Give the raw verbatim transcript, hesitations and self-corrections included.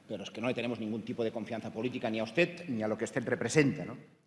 pero es que no le tenemos ningún tipo de confianza política ni a usted ni a lo que usted representa, ¿no?